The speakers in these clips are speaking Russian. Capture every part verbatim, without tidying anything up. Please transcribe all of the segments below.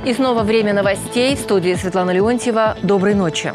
И снова время новостей. В студии Светлана Леонтьева. Доброй ночи.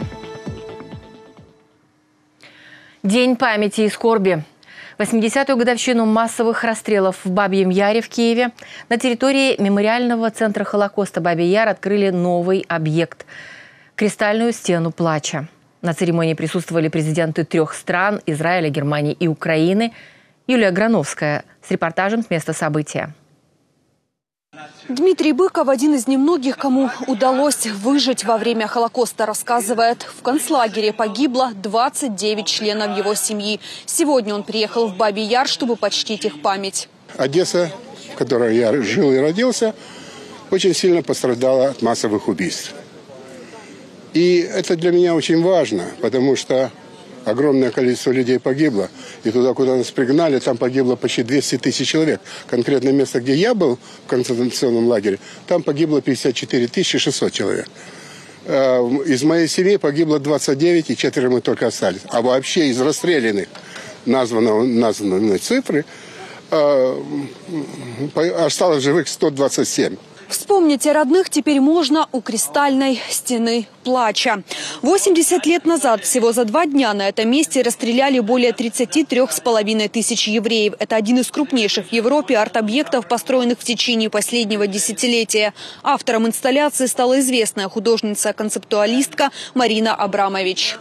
День памяти и скорби. восьмидесятую годовщину массовых расстрелов в Бабьем Яре в Киеве на территории мемориального центра Холокоста Бабий Яр открыли новый объект – кристальную стену плача. На церемонии присутствовали президенты трех стран – Израиля, Германии и Украины. Юлия Грановская с репортажем с места события. Дмитрий Быков – один из немногих, кому удалось выжить во время Холокоста, рассказывает. В концлагере погибло двадцать девять членов его семьи. Сегодня он приехал в Бабий Яр, чтобы почтить их память. Одесса, в которой я жил и родился, очень сильно пострадала от массовых убийств. И это для меня очень важно, потому что огромное количество людей погибло. И туда, куда нас пригнали, там погибло почти двести тысяч человек. Конкретное место, где я был, в концентрационном лагере, там погибло пятьдесят четыре тысячи шестьсот человек. Из моей семьи погибло двадцать девять, и четверо мы только остались. А вообще из расстрелянных, названной цифры, осталось живых сто двадцать семь. Вспомнить о родных теперь можно у кристальной стены плача. восемьдесят лет назад, всего за два дня, на этом месте расстреляли более тридцати трёх с половиной тысяч евреев. Это один из крупнейших в Европе арт-объектов, построенных в течение последнего десятилетия. Автором инсталляции стала известная художница-концептуалистка Марина Абрамович.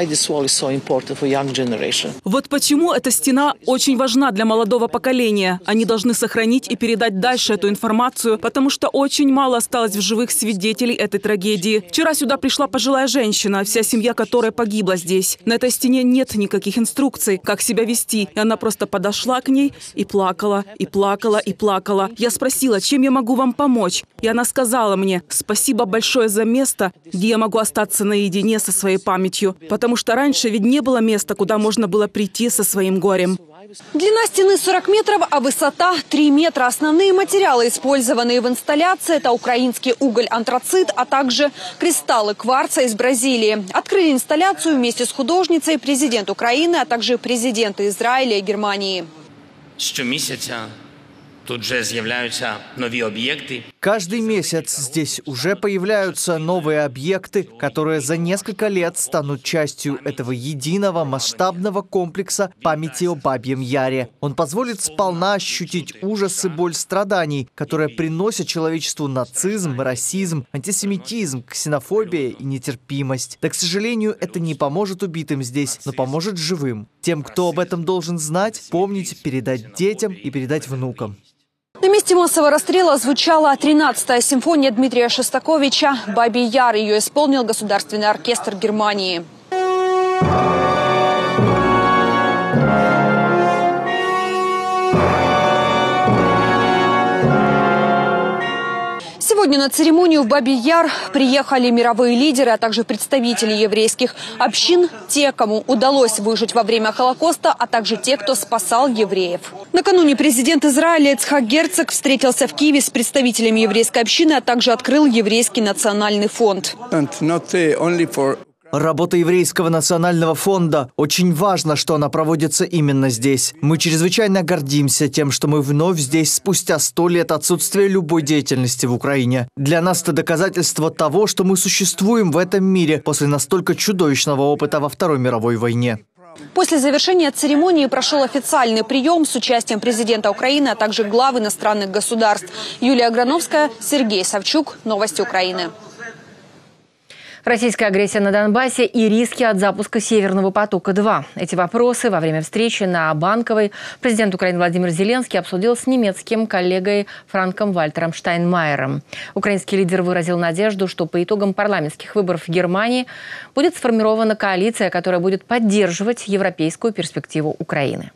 Вот почему эта стена очень важна для молодого поколения. Они должны сохранить и передать дальше эту информацию, потому что очень мало осталось в живых свидетелей этой трагедии. Вчера сюда пришла пожилая женщина, вся семья которой погибла здесь. На этой стене нет никаких инструкций, как себя вести. И она просто подошла к ней и плакала, и плакала, и плакала. Я спросила, чем я могу вам помочь? И она сказала мне: спасибо большое за место, где я могу остаться наедине со своей памятью. Потому что раньше ведь не было места, куда можно было прийти со своим горем. Длина стены сорок метров, а высота три метра. Основные материалы, использованные в инсталляции, это украинский уголь-антрацит, а также кристаллы кварца из Бразилии. Открыли инсталляцию вместе с художницей президент Украины, а также президенты Израиля и Германии. Щомісяця тут же з'являються нові об'єкти. Каждый месяц здесь уже появляются новые объекты, которые за несколько лет станут частью этого единого масштабного комплекса памяти о Бабьем Яре. Он позволит сполна ощутить ужас и боль страданий, которые приносят человечеству нацизм, расизм, антисемитизм, ксенофобия и нетерпимость. Да, к сожалению, это не поможет убитым здесь, но поможет живым. Тем, кто об этом должен знать, помнить, передать детям и передать внукам. На месте массового расстрела звучала тринадцатая симфония Дмитрия Шостаковича «Бабий Яр». Ее исполнил Государственный оркестр Германии. Сегодня на церемонию в Бабий Яр приехали мировые лидеры, а также представители еврейских общин, те, кому удалось выжить во время Холокоста, а также те, кто спасал евреев. Накануне президент Израиля Ицхак Герцог встретился в Киеве с представителями еврейской общины, а также открыл Еврейский национальный фонд. Работа Еврейского национального фонда. Очень важно, что она проводится именно здесь. Мы чрезвычайно гордимся тем, что мы вновь здесь спустя сто лет отсутствия любой деятельности в Украине. Для нас это доказательство того, что мы существуем в этом мире после настолько чудовищного опыта во Второй мировой войне. После завершения церемонии прошел официальный прием с участием президента Украины, а также глав иностранных государств. Юлия Грановская, Сергей Савчук. Новости Украины. Российская агрессия на Донбассе и риски от запуска «Северного потока-два». Эти вопросы во время встречи на Банковой президент Украины Владимир Зеленский обсудил с немецким коллегой Франком Вальтером Штайнмайером. Украинский лидер выразил надежду, что по итогам парламентских выборов в Германии будет сформирована коалиция, которая будет поддерживать европейскую перспективу Украины.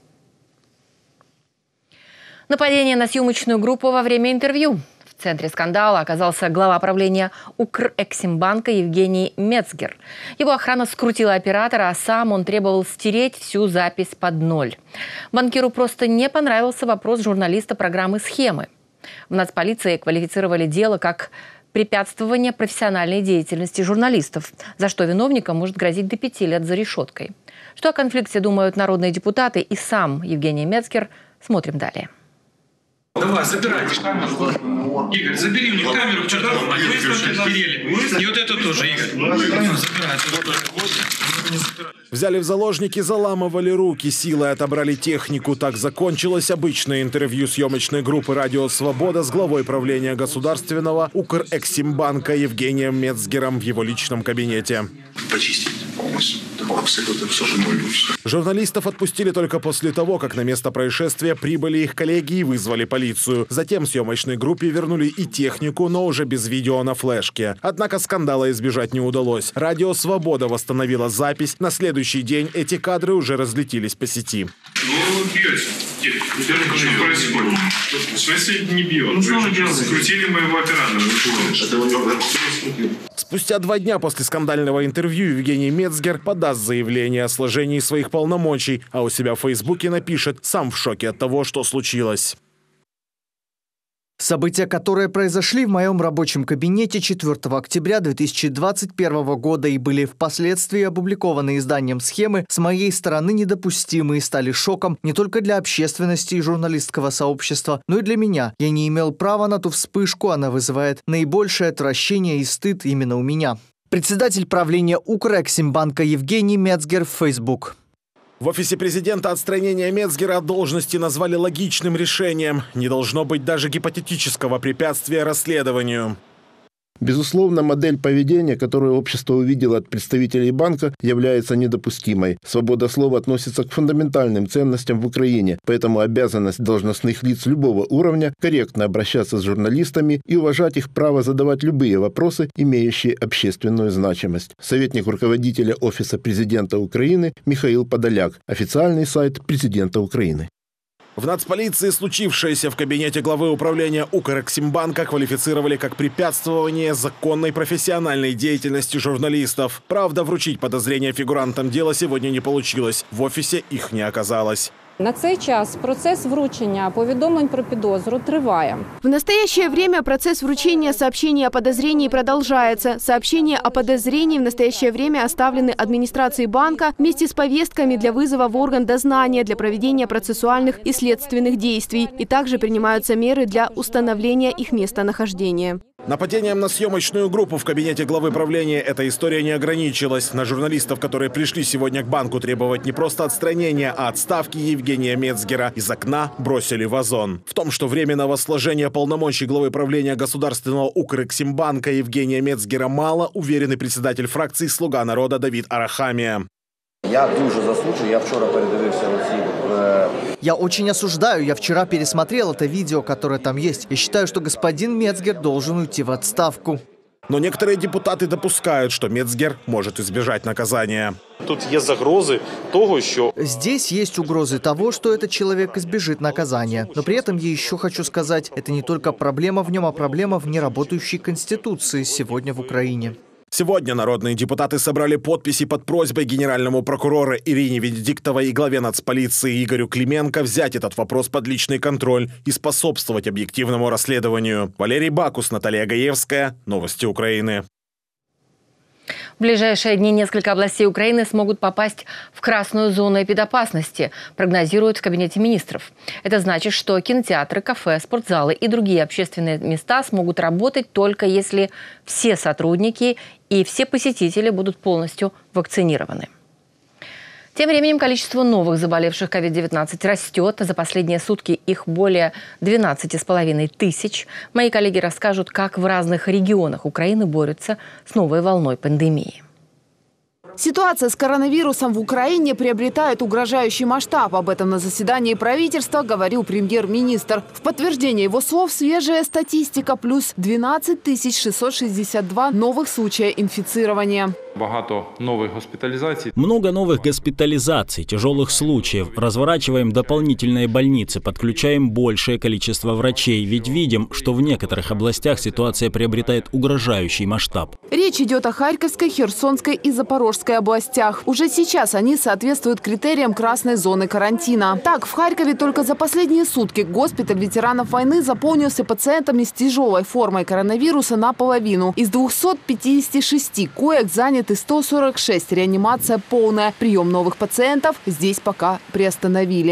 Нападение на съемочную группу во время интервью. В центре скандала оказался глава правления Укрэксимбанка Евгений Мецгер. Его охрана скрутила оператора, а сам он требовал стереть всю запись под ноль. Банкиру просто не понравился вопрос журналиста программы «Схемы». В нацполиции квалифицировали дело как препятствование профессиональной деятельности журналистов, за что виновникам может грозить до пяти лет за решеткой. Что о конфликте думают народные депутаты и сам Евгений Мецгер, смотрим далее. Давай забирайте камеру. Игорь, забери у них камеру к чертовой матери. И вот это тоже, Игорь. Забирай. Взяли в заложники, заламывали руки, силой отобрали технику. Так закончилось обычное интервью съемочной группы «Радио Свобода» с главой правления государственного Укрэксимбанка Евгением Мецгером в его личном кабинете. Почистить абсолютно все же мой. Журналистов отпустили только после того, как на место происшествия прибыли их коллеги и вызвали полицию. Затем съемочной группе вернули и технику, но уже без видео на флешке. Однако скандала избежать не удалось. «Радио Свобода» восстановила запись. На следующий день эти кадры уже разлетелись по сети. Ну, бьете. Что происходит? В смысле не бьет? Ну, что вы делаете? Скрутили моего оператора. Спустя два дня после скандального интервью Евгений Мецгер подаст заявление о сложении своих полномочий, а у себя в Фейсбуке напишет «Сам в шоке от того, что случилось». События, которые произошли в моем рабочем кабинете четвёртого октября две тысячи двадцать первого года и были впоследствии опубликованы изданием «Схемы», с моей стороны недопустимы и стали шоком не только для общественности и журналистского сообщества, но и для меня. Я не имел права на ту вспышку, она вызывает наибольшее отвращение и стыд именно у меня. Председатель правления Укрэксимбанка Евгений Мецгер в Facebook. В офисе президента отстранение Мецгера от должности назвали логичным решением. Не должно быть даже гипотетического препятствия расследованию. Безусловно, модель поведения, которую общество увидело от представителей банка, является недопустимой. Свобода слова относится к фундаментальным ценностям в Украине, поэтому обязанность должностных лиц любого уровня корректно обращаться с журналистами и уважать их право задавать любые вопросы, имеющие общественную значимость. Советник руководителя Офиса президента Украины Михаил Подоляк. Официальный сайт президента Украины. В нацполиции случившееся в кабинете главы управления Укрэксимбанка квалифицировали как препятствование законной профессиональной деятельности журналистов. Правда, вручить подозрения фигурантам дела сегодня не получилось. В офисе их не оказалось. На цей час процес вручення повідомлень про підозру триває. В настоящее время процесс вручения сообщений о подозрении продолжается. Сообщения о подозрении в настоящее время оставлены администрацией банка вместе с повестками для вызова в орган дознания для проведения процессуальных и следственных действий. И также принимаются меры для установления их местонахождения. Нападением на съемочную группу в кабинете главы правления эта история не ограничилась. На журналистов, которые пришли сегодня к банку требовать не просто отстранения, а отставки Евгения Мецгера, из окна бросили вазон. В том, что временного сложения полномочий главы правления государственного Укрэксимбанка Евгения Мецгера мало, уверенный председатель фракции «Слуга народа» Давид Арахамия. Я дуже засуджую, я вчора передивився оці... Я очень осуждаю, я вчера пересмотрел это видео, которое там есть, и считаю, что господин Мецгер должен уйти в отставку. Но некоторые депутаты допускают, что Мецгер может избежать наказания. Тут есть загрозы того, что... Здесь есть угрозы того, что этот человек избежит наказания. Но при этом я еще хочу сказать, это не только проблема в нем, а проблема в неработающей Конституции сегодня в Украине. Сегодня народные депутаты собрали подписи под просьбой генеральному прокурору Ирине Венедиктовой и главе нацполиции Игорю Клименко взять этот вопрос под личный контроль и способствовать объективному расследованию. Валерий Бакус, Наталья Гаевская. Новости Украины. В ближайшие дни несколько областей Украины смогут попасть в красную зону эпидопасности, прогнозируют в Кабинете министров. Это значит, что кинотеатры, кафе, спортзалы и другие общественные места смогут работать только если все сотрудники и все посетители будут полностью вакцинированы. Тем временем количество новых заболевших ковид девятнадцать растет. За последние сутки их более двенадцати с половиной тысяч. Мои коллеги расскажут, как в разных регионах Украины борются с новой волной пандемии. Ситуация с коронавирусом в Украине приобретает угрожающий масштаб. Об этом на заседании правительства говорил премьер-министр. В подтверждение его слов свежая статистика плюс двенадцать тысяч шестьсот шестьдесят два новых случая инфицирования. Багато новых госпитализаций. Много новых госпитализаций, тяжелых случаев. Разворачиваем дополнительные больницы, подключаем большее количество врачей. Ведь видим, что в некоторых областях ситуация приобретает угрожающий масштаб. Речь идет о Харьковской, Херсонской и Запорожской областях. Уже сейчас они соответствуют критериям красной зоны карантина. Так, в Харькове только за последние сутки госпиталь ветеранов войны заполнился пациентами с тяжелой формой коронавируса наполовину. Из двухсот пятидесяти шести коек заняты сто сорок шесть. Реанимация полная. Прием новых пациентов здесь пока приостановили.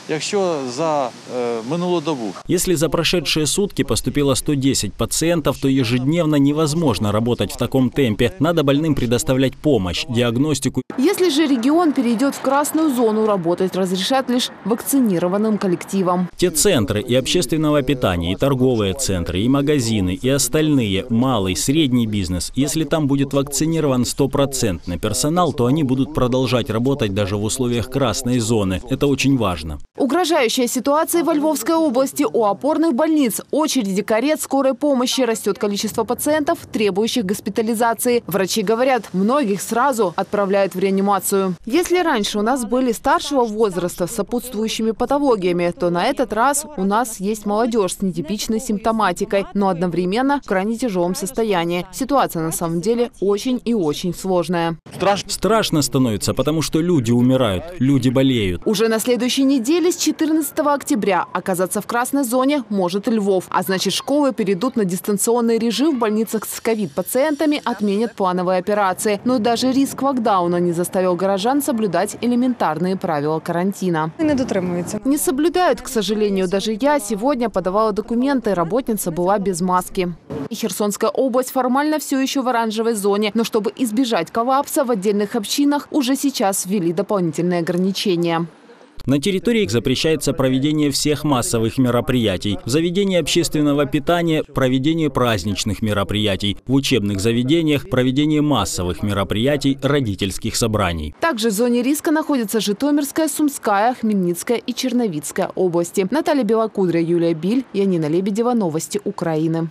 якщо за э, минулу добу. Если за прошедшие сутки поступило сто десять пациентов, то ежедневно невозможно работать в таком темпе. Надо больным предоставлять помощь, диагностику. Если же регион перейдет в красную зону, работать разрешат лишь вакцинированным коллективам. Те центры и общественного питания, и торговые центры, и магазины, и остальные, малый, средний бизнес, если там будет вакцинирован стопроцентный персонал, то они будут продолжать работать даже в условиях красной зоны. Это очень важно. Угрожающая ситуация во Львовской области. У опорных больниц очереди карет скорой помощи. Растет количество пациентов, требующих госпитализации. Врачи говорят, многих сразу отправляют в реанимацию. Если раньше у нас были старшего возраста с сопутствующими патологиями, то на этот раз у нас есть молодежь с нетипичной симптоматикой, но одновременно в крайне тяжелом состоянии. Ситуация на самом деле очень и очень сложная. Страшно, Страшно становится, потому что люди умирают, люди болеют. Уже на следующей неделе с четырнадцатого октября оказаться в красной зоне может Львов. А значит, школы перейдут на дистанционный режим, в больницах с ковид-пациентами отменят плановые операции. Но даже риск локдауна не заставил горожан соблюдать элементарные правила карантина. Не дотримуются. Не соблюдают, к сожалению. Даже я сегодня подавала документы, работница была без маски. И Херсонская область формально все еще в оранжевой зоне. Но чтобы избежать коллапса, в отдельных общинах уже сейчас ввели дополнительные ограничения. На территории их запрещается проведение всех массовых мероприятий. В заведении общественного питания – проведение праздничных мероприятий. В учебных заведениях – проведение массовых мероприятий, родительских собраний. Также в зоне риска находятся Житомирская, Сумская, Хмельницкая и Черновицкая области. Наталья Белокудря, Юлия Биль, Янина Лебедева. Новости Украины.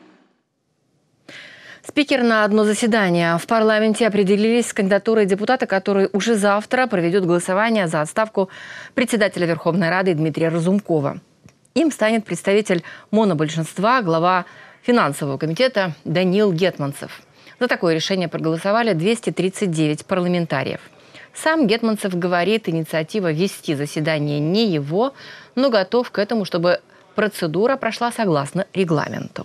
Спикер на одно заседание в парламенте определились с кандидатурой депутата, который уже завтра проведет голосование за отставку председателя Верховной Рады Дмитрия Разумкова. Им станет представитель монобольшинства, глава финансового комитета Даниил Гетманцев. За такое решение проголосовали двести тридцать девять парламентариев. Сам Гетманцев говорит, инициатива вести заседание не его, но готов к этому, чтобы процедура прошла согласно регламенту.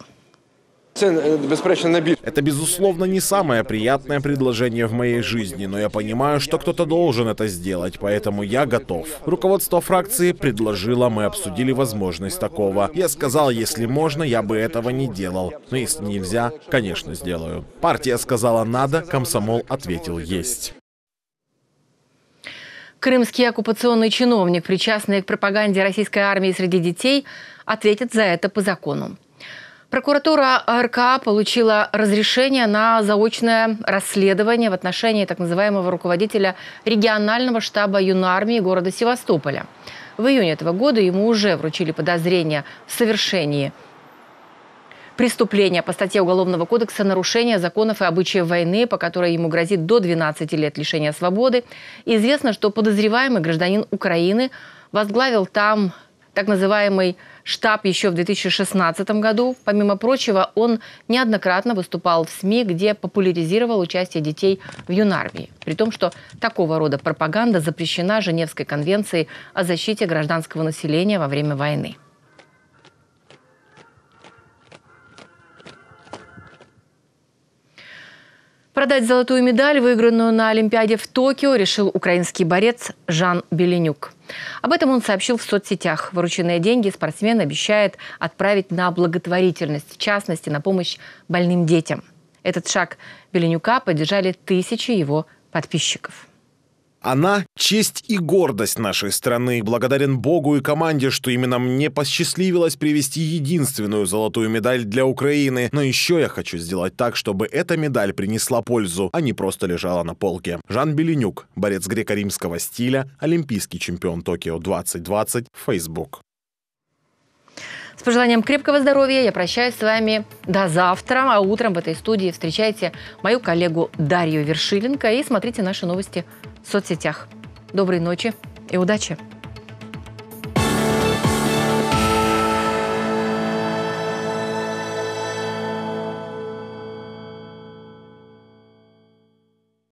Это, безусловно, не самое приятное предложение в моей жизни, но я понимаю, что кто-то должен это сделать, поэтому я готов. Руководство фракции предложило, мы обсудили возможность такого. Я сказал, если можно, я бы этого не делал. Но если нельзя, конечно, сделаю. Партия сказала «надо», комсомол ответил «есть». Крымский оккупационный чиновник, причастный к пропаганде российской армии среди детей, ответит за это по закону. Прокуратура АРК получила разрешение на заочное расследование в отношении так называемого руководителя регионального штаба Юнармии города Севастополя. В июне этого года ему уже вручили подозрение в совершении преступления по статье Уголовного кодекса «Нарушение законов и обычаев войны», по которой ему грозит до двенадцати лет лишения свободы. Известно, что подозреваемый гражданин Украины возглавил там так называемый штаб еще в две тысячи шестнадцатом году. Помимо прочего, он неоднократно выступал в СМИ, где популяризировал участие детей в Юнармии. При том, что такого рода пропаганда запрещена Женевской конвенцией о защите гражданского населения во время войны. Продать золотую медаль, выигранную на Олимпиаде в Токио, решил украинский борец Жан Беленюк. Об этом он сообщил в соцсетях. Вырученные деньги спортсмен обещает отправить на благотворительность, в частности, на помощь больным детям. Этот шаг Беленюка поддержали тысячи его подписчиков. Она – честь и гордость нашей страны. Благодарен Богу и команде, что именно мне посчастливилось привезти единственную золотую медаль для Украины. Но еще я хочу сделать так, чтобы эта медаль принесла пользу, а не просто лежала на полке. Жан Беленюк, борец греко-римского стиля, олимпийский чемпион Токио двадцать двадцать, Facebook. С пожеланием крепкого здоровья я прощаюсь с вами до завтра. А утром в этой студии встречайте мою коллегу Дарью Вершиленко и смотрите наши новости в соцсетях. Доброй ночи и удачи!